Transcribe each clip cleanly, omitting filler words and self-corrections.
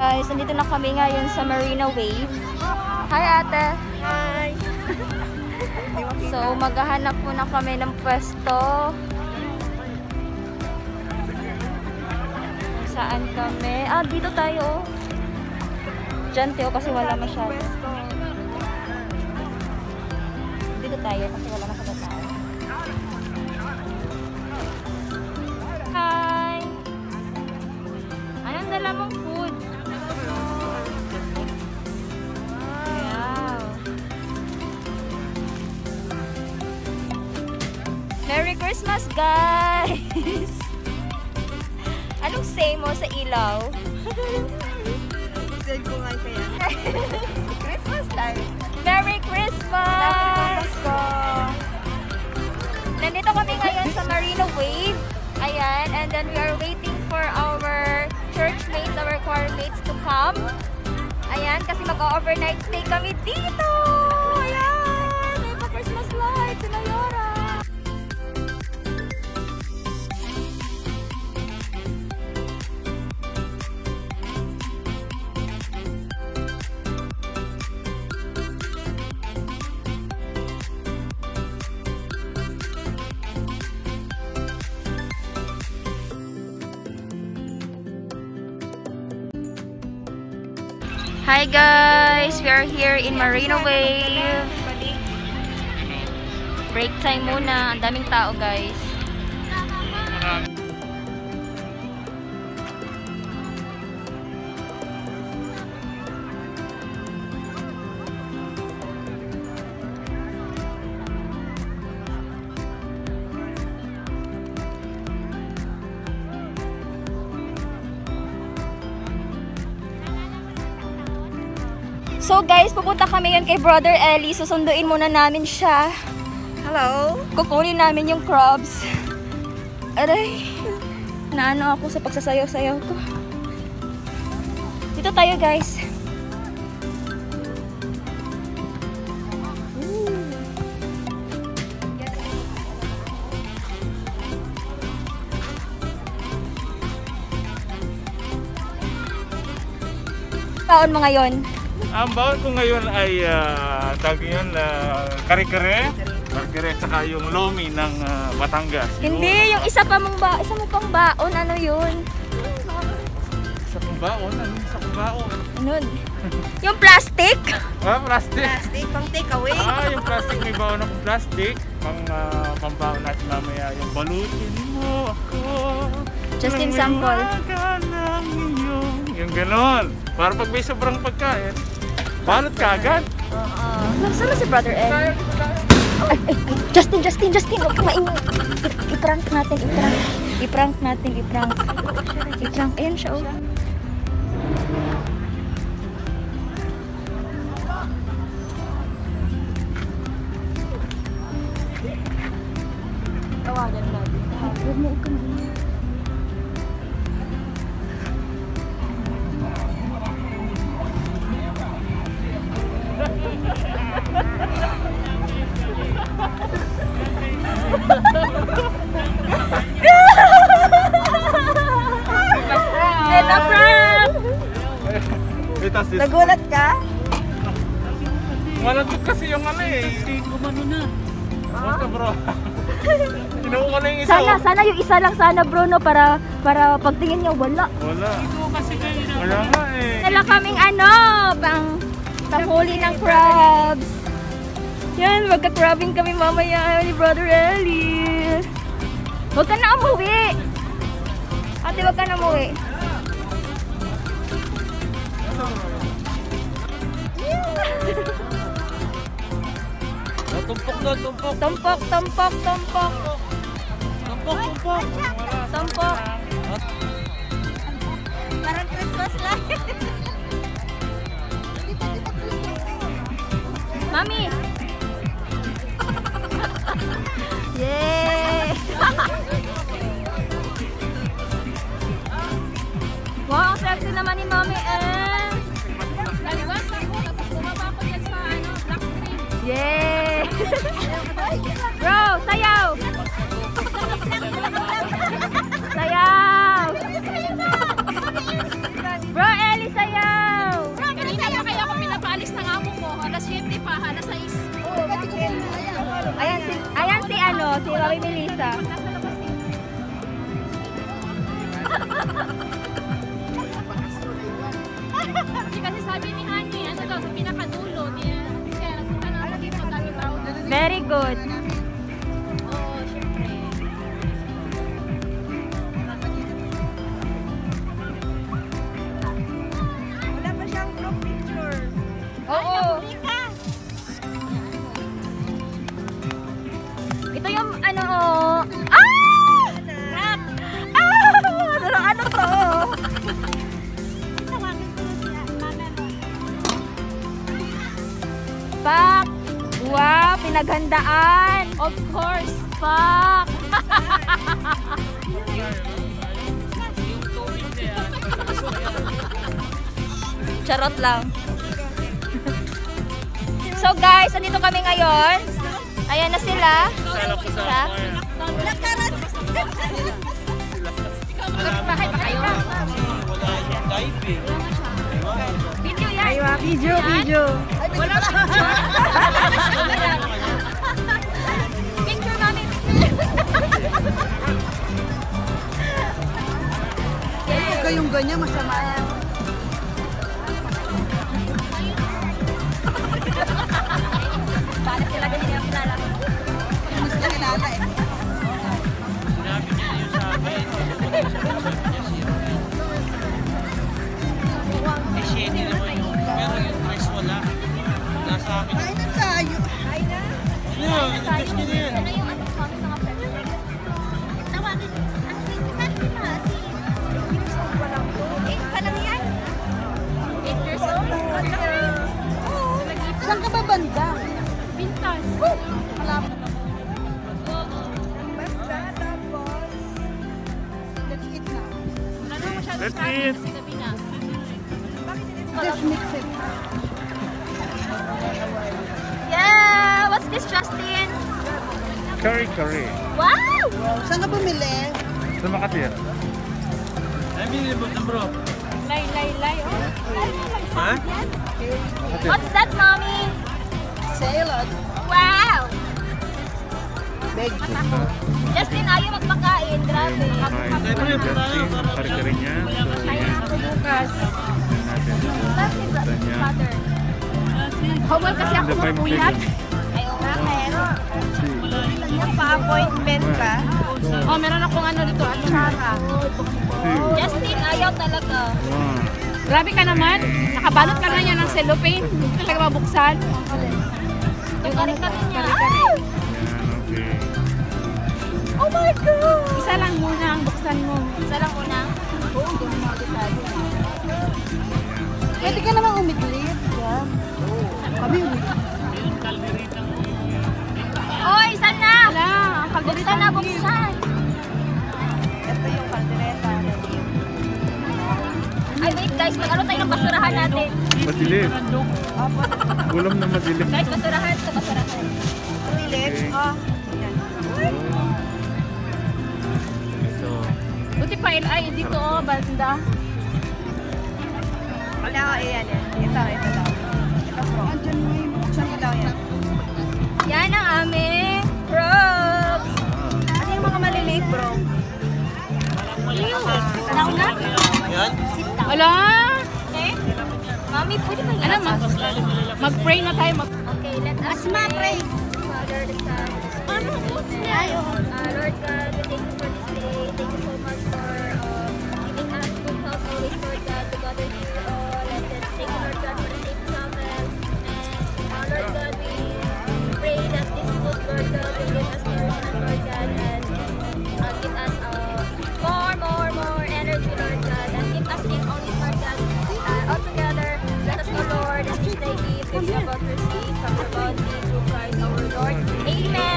Guys, nandito na kami ngayon sa Marina Wave. Hi ate! Hi! So, maghahanap muna kami ng pwesto. Saan kami? Ah, dito tayo. Diyan Teo kasi wala masyado. Dito tayo kasi wala masyado tao. Hi! Anong dala mong food? Wow! Merry Christmas, guys! Anong say mo sa ilaw? Send ko nga kaya. Christmas time! Merry Christmas! Nandito kami ngayon sa Marina Wave. Ayan, and then we are waiting for our church mates, our choir mates to come. Ayan, kasi mag-overnight stay kami dito! Ayan! May pa-Christmas lights, Sinayora! Hi guys! We are here in Marina Wave. Break time muna. Ang daming tao guys. So guys, pupunta kami yun kay Brother Ellie. Susunduin muna namin siya. Hello! Kukunin namin yung crabs. Aray! Naano ako sa pagsasayaw-sayaw ko. Dito tayo guys. Paon mo ngayon? Ang bawal ko ngayon ay tawag yun, kare-kare. Kare-kare tsaka yung lomi ng Batangas. Hindi, yung isa mo pang baon, ano yun? Isa pang baon? Ano yung isa pang baon? Ano? Yung plastic? Ah, plastic? Plastic, pang take away. Ah, yung plastic, may baon ng plastic. Pang-baon natin mamaya yung balutin mo ako. Just in sample. Yung ganon. Para pag may sobrang pagkain, balot ka agad. Saan si Brother Ed? Justin! Huwag ka maingay. I-prank natin. I-prank. Ayan siya, oh. Tawagan natin. Huwag mo ka maingay. It's a prank! Nagulat ka? Malagot kasi yung ano eh. Gumano na. Basta bro. Kinuha na yung isa. Sana yung isa lang sana bro no para pagtingin niya wala. Wala. Wala nga eh. Dala kaming panghuli ng crabs. Yan, magka-crabbing kami mamaya ni Brother Ellie. Huwag ka na umuwi. Ate, huwag ka na umuwi. Tumpok na, tumpok. Tumpok. Parang Christmas lang. Mami! Yay! Wow, ang sexy naman ni Mami and naliwas ako, tapos bumaba ko dyan sa black screen. Yay! Bro, sayaw! Sayaw! Bro, Ellie, sayaw! Ayan si ano, si Mami Melissa. Kasi sabi ni Honey, ano daw, sa pinakadulo, ano dito, dami tao. Very good. Oo, syempre. Wala pa siyang group picture. Oo. Ito yung ano, oh. Ah! Ano to? Pak! Wow, pinaghandaan! Of course, pak! Charot lang. So guys, andito kami ngayon. Ayan na sila. Sa? Bakit ba kayo? Video yan. Aywa, video. Wala pa. Picture namin. Huwag kayong ganyan, masama yan. Paano sila ganyan yung kilala? Mas nakilala eh. Kain na tayo. Ano yung ano sa mga friends? Tawagin. Ang sino na si years old pa lang po. 8 pa lang yan. 8 years old? Saan ka ba banda? Pintas. Basta, tapos. Let's eat na. Wala naman masyadong Let's kain eat. kasi gabi na. Just mix it. Yeah! What's this, Justin? Curry. Wow! Saan ka bumili? Sa Makati. Lay. Oh. Ha? What's that, Mommy? Salad. Wow! Beg. Justin, ayaw magpakain. Grabe. Justin, kari-kari niya. So, yan. Bukas. Natin. Saan si Tanya. Father? Hawal kasi ako Hindi pa yung magpuyat. Ayaw nga, meron. Yung pa-appointment ka? Oh, meron akong ano dito, atsara. Justin, ayaw talaga. Wow. Grabe ka naman. Nakabalot ka na yan ng cellophane. Hindi talaga mabuksan. Yung kari-kari niya. Yan, okay. Oh my God! Isa lang muna ang buksan mo. Isa lang muna. Oo, hindi mo makakitado. Pwede ka namang umidlit. Yeah. Kami umidlit. Oy, saan na? Wala, ang kaldereta. Buksan na, buksan. Ito yung kaldereta. Ay, wait guys, mag-ano tayo ng basurahan natin. Madilim. Ulam na madilim. Guys, basurahan sa basurahan. Toilet. Okay. Oh. Yan. So, Buti pa ay dito oh, banda. Wala ko, yan. Ito daw. Ito bro. Andyan mo yung buksan mo daw yan. Yan ang aming props. Ano yung mga maliliit bro? Nauna? Wala. Okay. Mami, pwede ba Ano, mag-pray na tayo. Okay, let us pray. Father, the Son, and the Spirit. Lord God, we thank you for this day. Thank you so much for giving us good health always, Lord God, to gather here all. And then thank you, Lord God, for the safe travel. And Lord God, we pray that this food, Lord God, will give us nourishment, Lord God, and give us more energy, Lord God, and give us safe always, Lord God. All together, let us go, Lord, as this day give, which we about to receive from your bounty through Christ our Lord. Amen.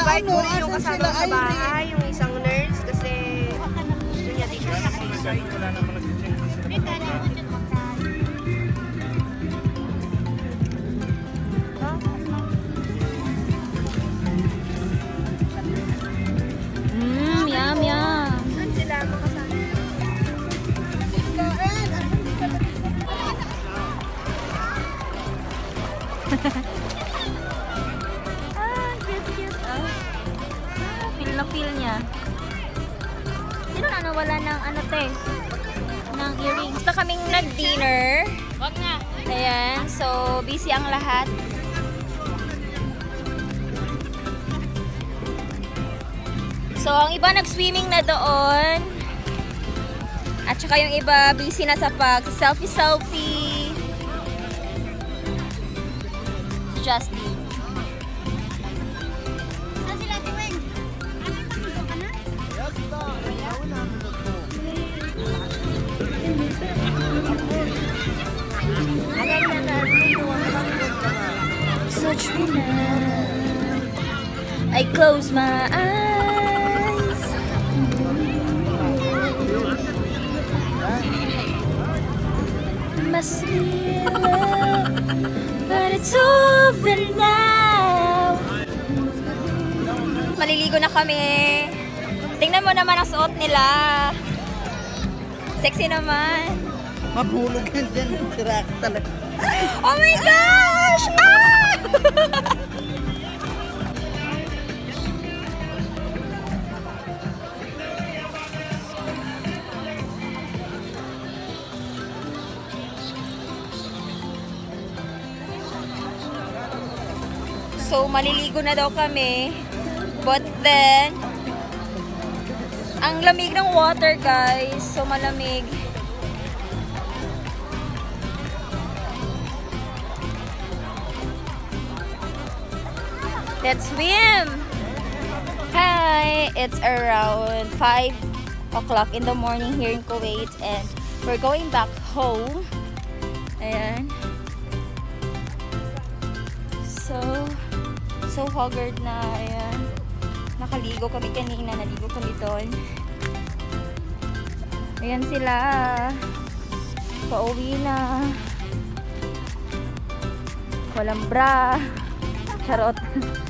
invite mo rin yung kasama sa bahay, yung isang nurse kasi gusto niya dito sa resort. Wala naman nag-change sila. Yum, yum. Saan sila makasama? Cute. Feel na feel niya. Sino na nawala ng ano te? Ng earrings. Basta kaming nag-dinner. Wag na. Ayan, so busy ang lahat. So, ang iba nag-swimming na doon. At saka yung iba busy na sa pag-selfie. Justin. Saan sila Tiweng? Ano magluto ka na? Such me now. I close my eyes. Must be love, but it's over now. Maliligo na kami. Tingnan mo naman ang suot nila. Sexy naman. Mahulog yan dyan. Tirak talaga. Oh my gosh! Ah! So, maliligo na daw kami. But then, ang lamig ng water, guys. So, malamig. Let's swim! Hi! It's around 5 o'clock in the morning here in Kuwait and we're going back home. Ayan. So haggard na. Ayan. Nakaligo kami kanina. Naligo kami doon. Ayan sila. Pauwi na. Walang bra. Charot.